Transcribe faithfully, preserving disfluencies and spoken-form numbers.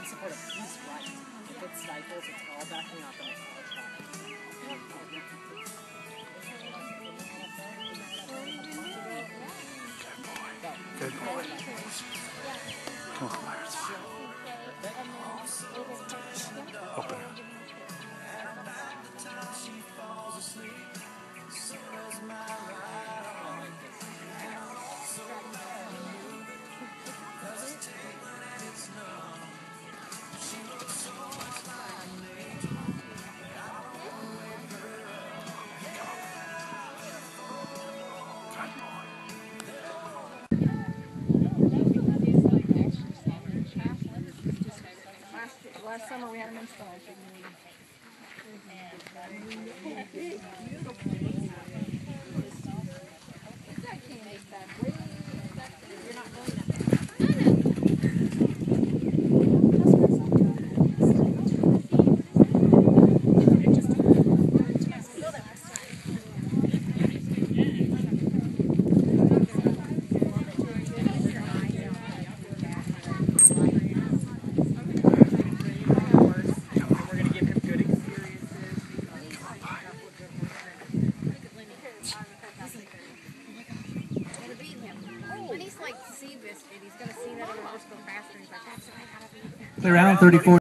support it. He's right. If it stifles, it's all backing up and it's all trapped. Good boy. Come on, Myers. Open it. Last summer we had them installed. They're around thirty-four.